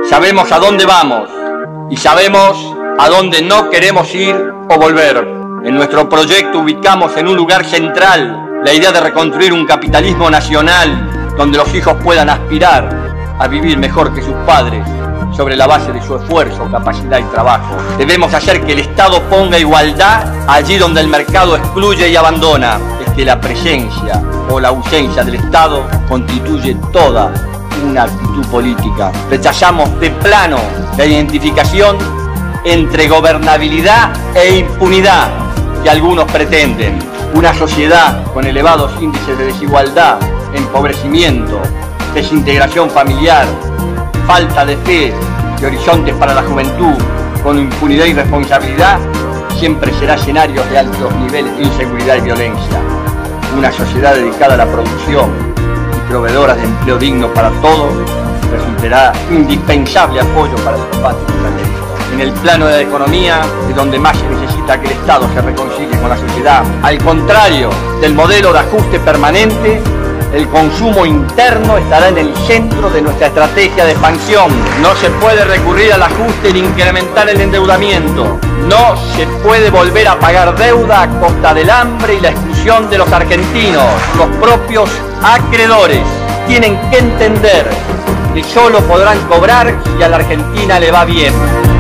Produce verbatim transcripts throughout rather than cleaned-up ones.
Sabemos a dónde vamos y sabemos a dónde no queremos ir o volver. En nuestro proyecto ubicamos en un lugar central la idea de reconstruir un capitalismo nacional donde los hijos puedan aspirar a vivir mejor que sus padres sobre la base de su esfuerzo, capacidad y trabajo. Debemos hacer que el Estado ponga igualdad allí donde el mercado excluye y abandona. Es que la presencia o la ausencia del Estado constituye toda una actitud política. Rechazamos de plano la identificación entre gobernabilidad e impunidad que algunos pretenden. Una sociedad con elevados índices de desigualdad, empobrecimiento, desintegración familiar, falta de fe y horizontes para la juventud, con impunidad y responsabilidad, siempre será escenario de altos niveles de inseguridad y violencia. Una sociedad dedicada a la producción y proveedora de empleo digno para todos resultará indispensable apoyo para el combate contra el delito. En el plano de la economía es donde más se necesita que el Estado se reconcilie con la sociedad. Al contrario del modelo de ajuste permanente, el consumo interno estará en el centro de nuestra estrategia de expansión. No se puede recurrir al ajuste ni incrementar el endeudamiento. No se puede volver a pagar deuda a costa del hambre y la exclusión de los argentinos. Los propios acreedores tienen que entender que solo podrán cobrar si a la Argentina le va bien.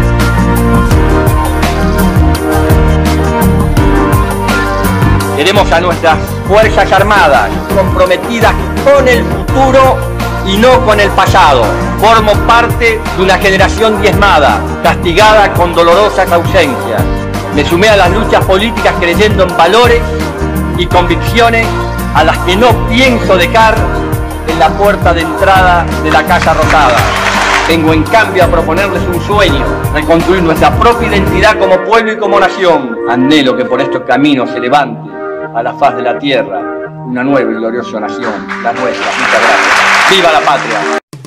Queremos a nuestras Fuerzas Armadas comprometidas con el futuro y no con el pasado. Formo parte de una generación diezmada, castigada con dolorosas ausencias. Me sumé a las luchas políticas creyendo en valores y convicciones a las que no pienso dejar en la puerta de entrada de la Casa Rosada. Vengo en cambio a proponerles un sueño, reconstruir nuestra propia identidad como pueblo y como nación. Anhelo que por estos caminos se levante a la faz de la tierra una nueva y gloriosa nación, la nuestra. Muchas gracias. ¡Viva la patria!